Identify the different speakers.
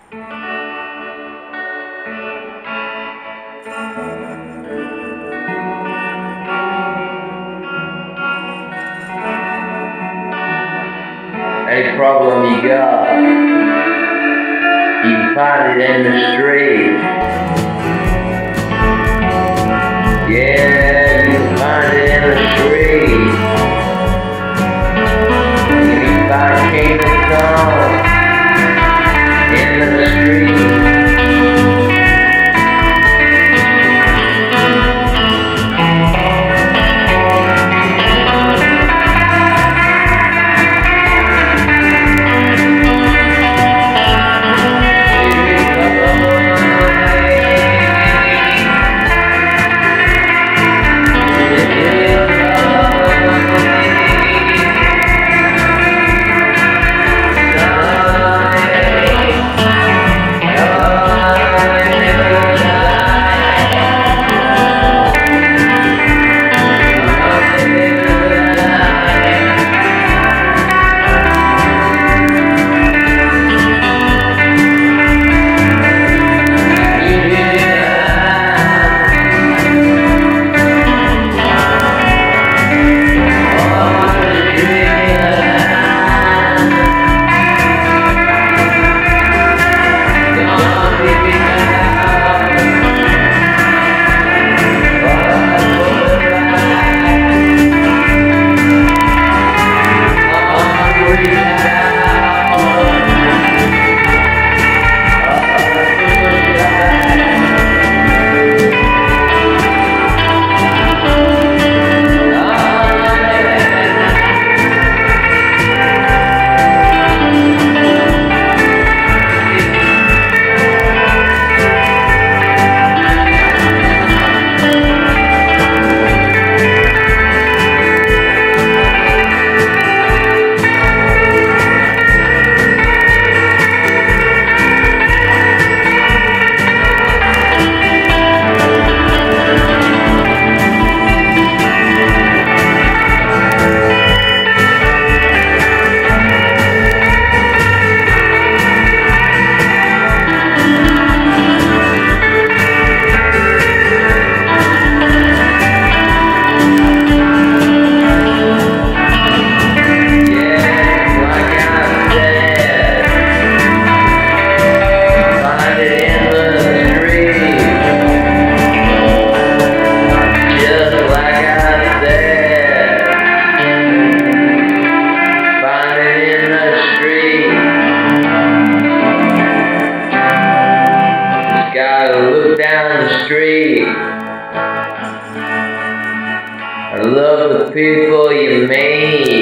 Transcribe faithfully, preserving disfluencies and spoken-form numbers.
Speaker 1: Any problem you got, you can find it in the street. Yeah, you can find it in the street. You can find King of Song in the street. Look down the street. I love the people you made.